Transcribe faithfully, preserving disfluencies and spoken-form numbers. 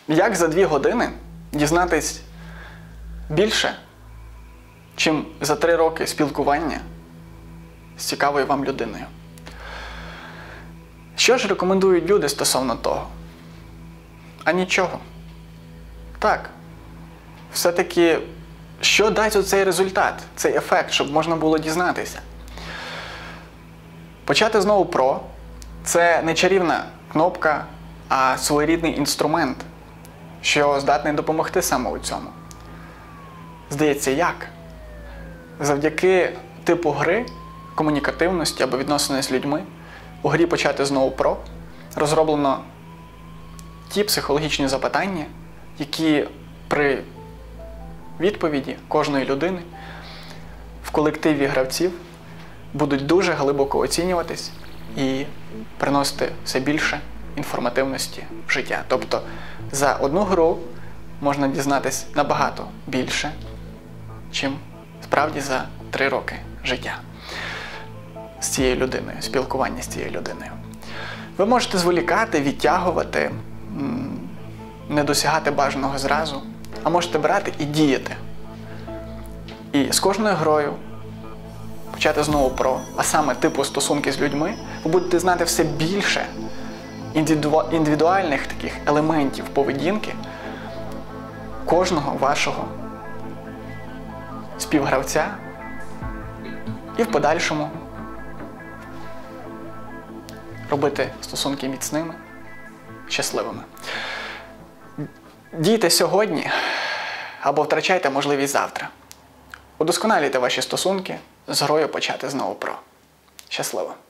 Як за дві години дізнатись більше, чим за три роки спілкування з цікавою вам людиною? Що ж рекомендують люди стосовно того? А нічого. Так. Все-таки, що дасть оцей результат, цей ефект, щоб можна було дізнатися? Почати знову про – це не чарівна кнопка, а своєрідний інструмент, що здатний допомогти саме у цьому. Здається, як? Завдяки типу гри, комунікативності або відносини з людьми, у грі «Почати знову про» розроблено ті психологічні запитання, які при відповіді кожної людини в колективі гравців будуть дуже глибоко оцінюватись і приносити все більше інформативності в життя. Тобто за одну гру можна дізнатись набагато більше, чим справді за три роки життя з цією людиною, спілкування з цією людиною. Ви можете зволікати, відтягувати, не досягати бажаного зразу, а можете брати і діяти. І з кожною грою почати знову про, а саме типу стосунки з людьми, ви будете знати все більше індивідуальних таких елементів поведінки кожного вашого співгравця і в подальшому робити стосунки міцними, щасливими. Дійте сьогодні або втрачайте можливість завтра. Удосконалюйте ваші стосунки з грою «Почати знову про». Щасливо!